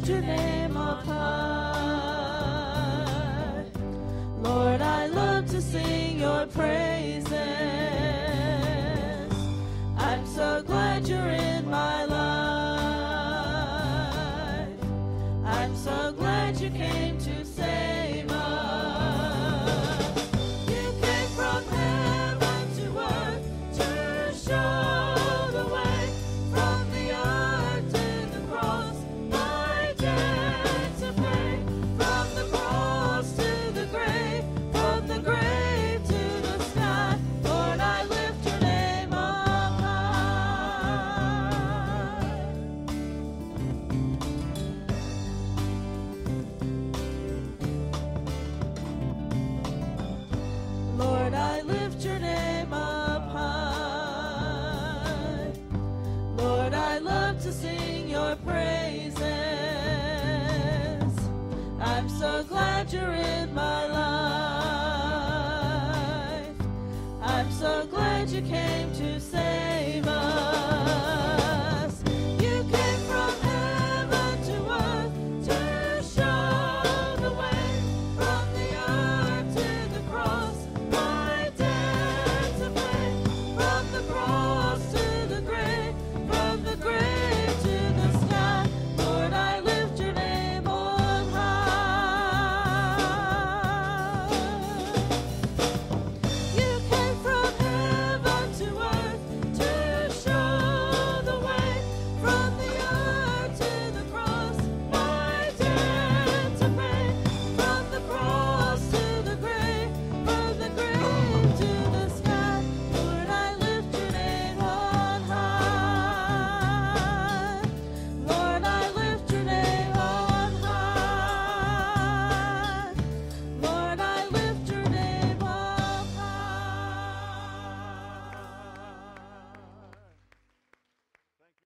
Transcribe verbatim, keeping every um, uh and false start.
your name up high. Lord, I love to sing your praises. I'm so glad you're in my life. I'm so glad you came to save us. You came from heaven to earth to show the way, from the earth to the cross, my debt to pay, from the cross to the grave, from the grave to the sky. Lord, I lift your name up high. Lord, I lift your name up high. Lord, I love to sing your praises. I'm so glad you're in my life. I'm so glad you came to save